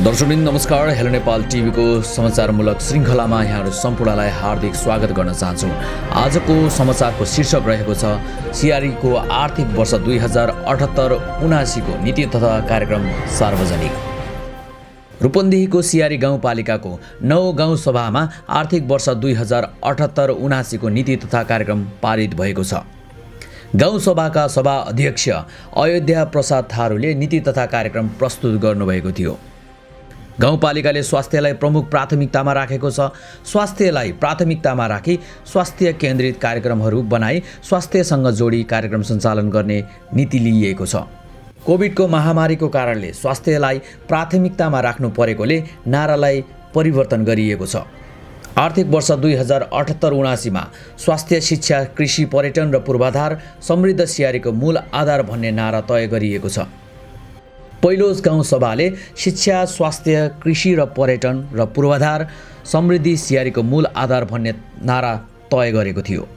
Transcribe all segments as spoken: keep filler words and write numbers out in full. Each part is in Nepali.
दर्शकवृन्द नमस्कार। हेलो नेपाल टिभीको समाचारमूलक श्रृङ्खलामा यहाँहरू सम्पूर्णलाई हार्दिक स्वागत गर्न चाहन्छु। आजको समाचारको शीर्षक रहेको छ सिआरईको आर्थिक वर्ष दुई हजार अठहत्तर उनासीको नीति तथा कार्यक्रम सार्वजनिक। रूपन्देहीको सिआरई गाउँपालिकाको नौ गाउँ सभामा आर्थिक वर्ष दुई हजार अठहत्तर उनासीको नीति तथा कार्यक्रम पारित भएको छ। गाउँसभाका सभा अध्यक्ष अयोध्या प्रसाद थारूले नीति तथा कार्यक्रम प्रस्तुत गर्नुभएको थियो। गाउँपालिकाले स्वास्थ्यलाई प्रमुख प्राथमिकतामा राखेको छ। स्वास्थ्यलाई प्राथमिकतामा राखी स्वास्थ्य केन्द्रित कार्यक्रमहरू बनाई स्वास्थ्यसँग जोडी कार्यक्रम सञ्चालन गर्ने नीति लिइएको छ। कोभिडको महामारीको कारणले स्वास्थ्यलाई प्राथमिकतामा राख्नु परेकोले नारालाई परिवर्तन गरिएको छ। आर्थिक वर्ष दुई हजार अठहत्तर उनासीमा स्वास्थ्य, शिक्षा, कृषि, पर्यटन र पूर्वाधार समृद्ध सिआरईको मूल आधार भन्ने नारा तय गरिएको छ। पहिलो गाउँ सभाले शिक्षा, स्वास्थ्य, कृषि र पर्यटन र पूर्वाधार समृद्धि सिआरईको मूल आधार भन्ने नारा तय गरेको थियो।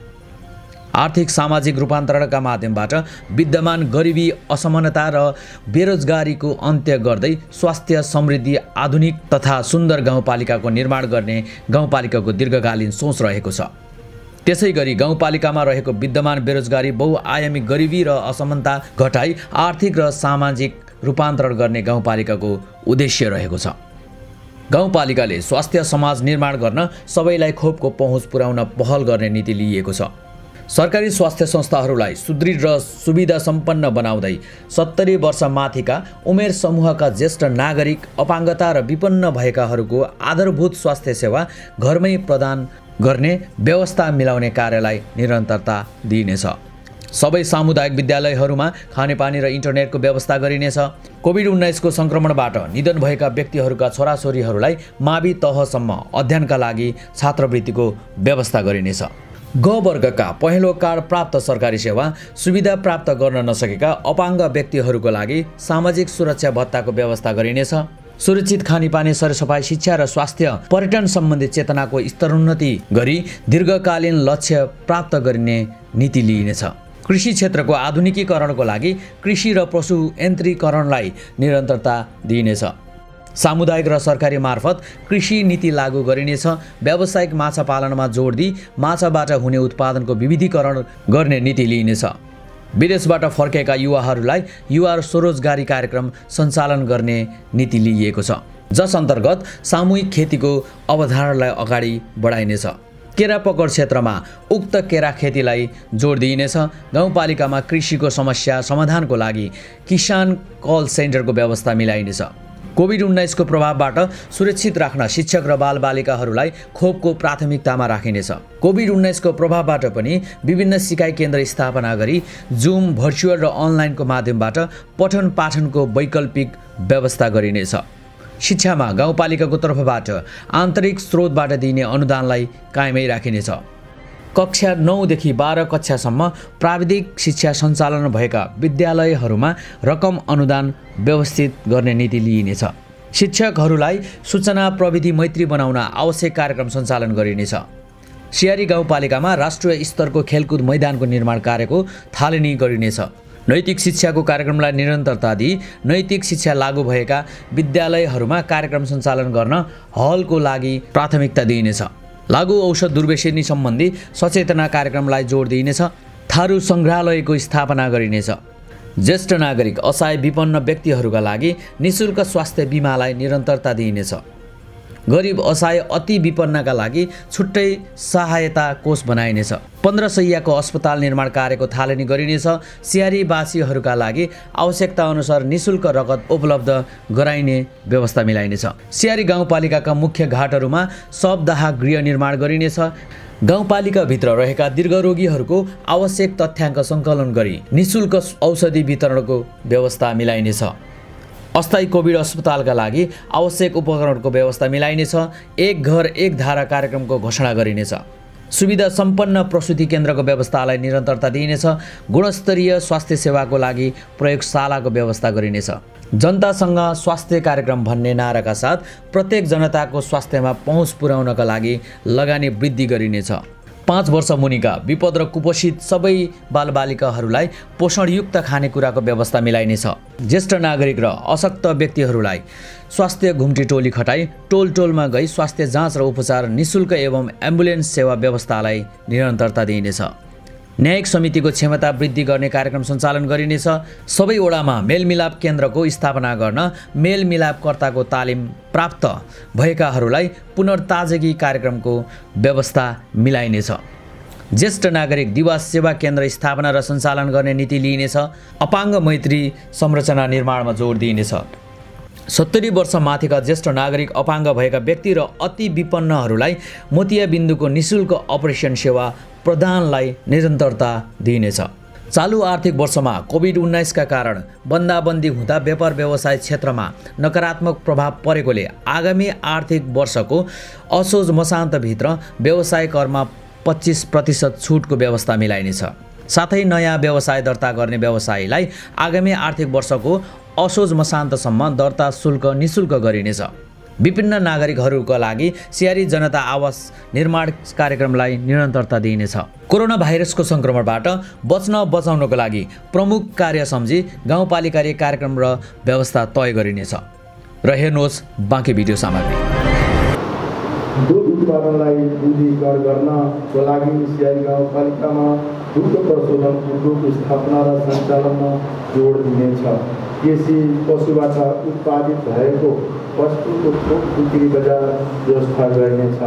आर्थिक सामाजिक रूपान्तरणका माध्यमबाट विद्यमान गरिबी, असमानता र बेरोजगारीको अन्त्य गर्दै स्वास्थ्य, समृद्धि, आधुनिक तथा सुन्दर गाउँपालिकाको निर्माण गर्ने गाउँपालिकाको दीर्घकालीन सोच रहेको छ। त्यसै गरी गाउँपालिकामा रहेको विद्यमान बेरोजगारी, बहुआयामी गरिबी र असमानता घटाई आर्थिक र सामाजिक रूपान्तरण गर्ने गाउँपालिकाको उद्देश्य रहेको छ। गाउँपालिकाले स्वास्थ्य समाज निर्माण गर्न सबैलाई खोपको पहुँच पुर्याउन पहल गर्ने नीति लिएको छ। सरकारी स्वास्थ्य संस्थाहरूलाई सुदृढ र सुविधा सम्पन्न बनाउँदै सत्तरी वर्ष माथिका उमेर समूहका ज्येष्ठ नागरिक, अपाङ्गता र विपन्न भएकाहरूको आधारभूत स्वास्थ्य सेवा घरमै प्रदान गर्ने व्यवस्था मिलाउने कार्यलाई निरन्तरता दिइनेछ। सबै सामुदायिक विद्यालयहरूमा खानेपानी र इन्टरनेटको व्यवस्था गरिनेछ। कोभिड उन्नाइसको सङ्क्रमणबाट निधन भएका व्यक्तिहरूका छोराछोरीहरूलाई मावि तहसम्म अध्ययनका लागि छात्रवृत्तिको व्यवस्था गरिनेछ। ग वर्गका पहिलो कार्ड प्राप्त सरकारी सेवा सुविधा प्राप्त गर्न नसकेका अपाङ्ग व्यक्तिहरूको लागि सामाजिक सुरक्षा भत्ताको व्यवस्था गरिनेछ। सुरक्षित खानेपानी, सरसफाइ, शिक्षा र स्वास्थ्य, पर्यटन सम्बन्धी चेतनाको स्तरोन्नति गरी दीर्घकालीन लक्ष्य प्राप्त गरिने नीति लिइनेछ। कृषि क्षेत्रको आधुनिकीकरणको लागि कृषि र पशु यन्त्रीकरणलाई निरन्तरता दिइनेछ। सामुदायिक र सरकारी मार्फत कृषि नीति लागू गरिनेछ। व्यावसायिक माछा पालनमा जोड दिई माछाबाट हुने उत्पादनको विविधीकरण गर्ने नीति लिइनेछ। विदेशबाट फर्केका युवाहरूलाई युवा स्वरोजगारी कार्यक्रम सञ्चालन गर्ने नीति लिइएको छ, जस अन्तर्गत सामूहिक खेतीको अवधारणालाई अगाडि बढाइनेछ। केरा पकड क्षेत्रमा उक्त केरा खेतीलाई जोड दिइनेछ। गाउँपालिकामा कृषिको समस्या समाधानको लागि किसान कल सेन्टरको व्यवस्था मिलाइनेछ। कोभिड उन्नाइसको प्रभावबाट सुरक्षित राख्न शिक्षक र बालबालिकाहरूलाई खोपको प्राथमिकतामा राखिनेछ। कोभिड उन्नाइसको प्रभावबाट पनि विभिन्न सिकाइ केन्द्र स्थापना गरी जुम, भर्चुअल र अनलाइनको माध्यमबाट पठन पाठनको वैकल्पिक व्यवस्था गरिनेछ। शिक्षामा गाउँपालिकाको तर्फबाट आन्तरिक स्रोतबाट दिइने अनुदानलाई कायमै राखिनेछ। कक्षा नौदेखि बाह्र कक्षासम्म प्राविधिक शिक्षा सञ्चालन भएका विद्यालयहरूमा रकम अनुदान व्यवस्थित गर्ने नीति लिइनेछ। शिक्षकहरूलाई सूचना प्रविधि मैत्री बनाउन आवश्यक कार्यक्रम सञ्चालन गरिनेछ। सिआरई गाउँपालिकामा राष्ट्रिय स्तरको खेलकुद मैदानको निर्माण कार्यको थालनी गरिनेछ। नैतिक शिक्षाको कार्यक्रमलाई निरन्तरता दिई नैतिक शिक्षा लागू भएका विद्यालयहरूमा कार्यक्रम सञ्चालन गर्न हलको लागि प्राथमिकता दिइनेछ। लागू औषध दुर्व्यसनी सम्बन्धी सचेतना कार्यक्रमलाई जोड दिइनेछ। थारू सङ्ग्रहालयको स्थापना गरिनेछ। ज्येष्ठ नागरिक, असहाय, विपन्न व्यक्तिहरूका लागि निःशुल्क स्वास्थ्य बिमालाई निरन्तरता दिइनेछ। गरिब, असहाय, अति विपन्नका लागि छुट्टै सहायता कोष बनाइनेछ। पन्ध्र सयको अस्पताल निर्माण कार्यको थालनी गरिनेछ। सिआरईवासीहरूका लागि आवश्यकता अनुसार निःशुल्क रगत उपलब्ध गराइने व्यवस्था मिलाइनेछ। सिआरई गाउँपालिकाका मुख्य घाटहरूमा शवदाह गृह निर्माण गरिनेछ। गाउँपालिकाभित्र रहेका दीर्घरोगीहरूको आवश्यक तथ्याङ्क सङ्कलन गरी निःशुल्क औषधि वितरणको व्यवस्था मिलाइनेछ। अस्थायी कोभिड अस्पतालका लागि आवश्यक उपकरणको व्यवस्था मिलाइनेछ। एक घर एक धारा कार्यक्रमको घोषणा गरिनेछ। सुविधा सम्पन्न प्रसुति केन्द्रको व्यवस्थालाई निरन्तरता दिइनेछ। गुणस्तरीय स्वास्थ्य सेवाको लागि प्रयोगशालाको व्यवस्था गरिनेछ। जनतासँग स्वास्थ्य कार्यक्रम भन्ने नाराका साथ प्रत्येक जनताको स्वास्थ्यमा पहुँच पुर्याउनका लागि लगानी वृद्धि गरिनेछ। पाँच वर्ष मुनिका विपद र कुपोषित सबै बालबालिकाहरूलाई पोषणयुक्त खानेकुराको व्यवस्था मिलाइनेछ। ज्येष्ठ नागरिक र अशक्त व्यक्तिहरूलाई स्वास्थ्य घुम्टी टोली खटाई टोल टोलमा गई स्वास्थ्य जाँच र उपचार निशुल्क एवं एम्बुलेन्स सेवा व्यवस्थालाई निरन्तरता दिइनेछ। न्यायिक समितिको क्षमता वृद्धि गर्ने कार्यक्रम सञ्चालन गरिनेछ। सबै वडामा मेलमिलाप केन्द्रको स्थापना गर्न मेलमिलापकर्ताको तालिम प्राप्त भएकाहरूलाई पुनर्ताजगी कार्यक्रमको व्यवस्था मिलाइनेछ। ज्येष्ठ नागरिक दिवस सेवा केन्द्र स्थापना र सञ्चालन गर्ने नीति लिइनेछ। अपाङ्ग मैत्री संरचना निर्माणमा जोड दिइनेछ। सत्तरी वर्ष माथिका ज्येष्ठ नागरिक अपाङ्ग भएका व्यक्ति र अति विपन्नहरूलाई मोतियाबिन्दुको निशुल्क अपरेसन सेवा प्रदानलाई निरन्तरता दिइनेछ। चालु आर्थिक वर्षमा कोभिड उन्नाइस का कारण बन्दाबन्दी हुँदा व्यापार व्यवसाय क्षेत्रमा नकारात्मक प्रभाव परेकोले आगामी आर्थिक वर्षको असोज मसान्तभित्र व्यवसाय करमा पच्चीस प्रतिशत छुटको व्यवस्था मिलाइनेछ। साथै नयाँ व्यवसाय दर्ता गर्ने व्यवसायीलाई आगामी आर्थिक वर्षको असोज मसान्तसम्म दर्ता शुल्क निशुल्क गरिनेछ। विभिन्न नागरिकहरूका लागि सियारी जनता आवास निर्माण कार्यक्रमलाई निरन्तरता दिइनेछ। कोरोना भाइरसको सङ्क्रमणबाट बच्न बचाउनको लागि प्रमुख कार्य सम्झी गाउँपालिकाले कार्यक्रम र व्यवस्था तय गरिनेछ। र हेर्नुहोस् बाँकी भिडियो सामग्री। दुध उत्पादनलाई विधिकर गर्नको लागि सियारी गाउँपालिकामा दुध प्रशोधन उद्योग स्थापना र सञ्चालनमा जोड दिनेछ। कृषि पशुबाट उत्पादित भएको वस्तुको थोक बिक्री बजार व्यवस्था गरिनेछ।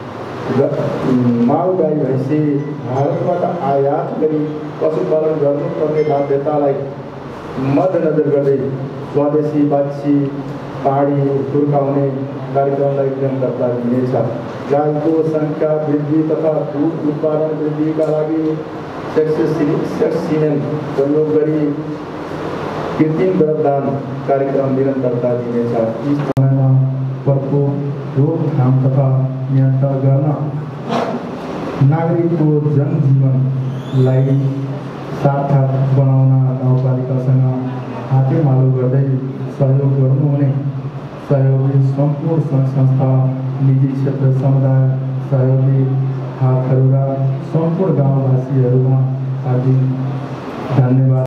माल गाई भैँसी भारतबाट आयात गरी पशुपालन गर्नुपर्ने बाध्यतालाई मध्यनजर गर्दै स्वदेशी बाछी पाडी हुर्काउने कार्यक्रमलाई निरन्तरता दिनेछ। गाईको सङ्ख्या वृद्धि तथा दुध उत्पादन वृद्धिका लागि सेक्सिमेन प्रयोग गरी कृत्रिम गर्भदान कार्यक्रम निरन्तरता दिनेछ। यी समयमा प्रकोप रोकथाम तथा नियन्त्रण गर्न नागरिकको जनजीवनलाई सार्थक बनाउन गाउँपालिकासँग हातेमालो गर्दै सहयोग गर्नुहुने सहयोगी सम्पूर्ण सङ्घ संस्था, निजी क्षेत्र, समुदाय सहयोगी हातहरू र सम्पूर्ण गाउँवासीहरूमा हार्दिक धन्यवाद।